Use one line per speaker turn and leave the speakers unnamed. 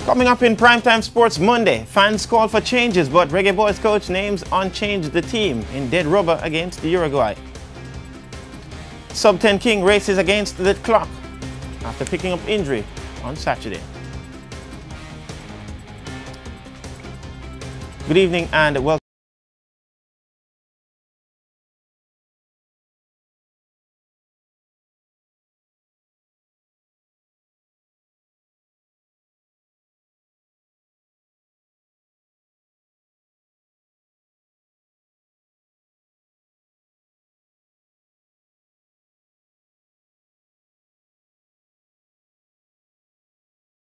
Coming up in Primetime Sports Monday, fans call for changes, but Reggae Boys coach names unchanged the team in dead rubber against Uruguay. Sub-10 King races against the clock after picking up injury on Saturday. Good evening and welcome.